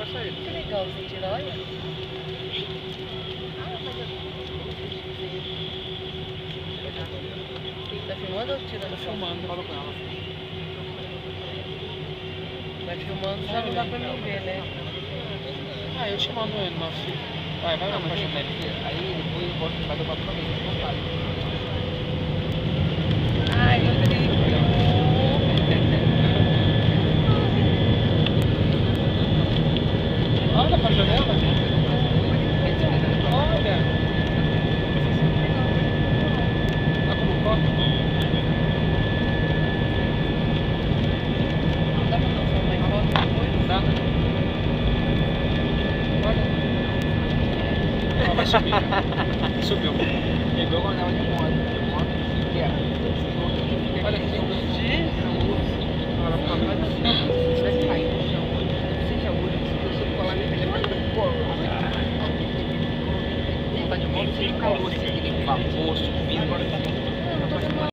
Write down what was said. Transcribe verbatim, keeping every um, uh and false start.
vai sair. Que legal você tirar, olha. Tá filmando ou tirando? Tô filmando, fala com ela. Vai filmando, já não dá pra mim ver, né? Ah, eu te mando ele, nosso filho. Vai, vai, vai, vai. Aí depois eu posso fazer uma promessa, não faz. Ai, incrível. Olha pra janela. Olha. Tá como foto? Dá pra transformar em foto depois? Dá. Olha. Ó, vai subir. Subiu. Pegou quando ela de moto. De moto, que é. Olha aqui. Ela fica mais assim. Vai cair no chão. Seja hoje, se você colar nele, ele vai colar. Tá de moto, sem calor, assim, aquele vapor, subir.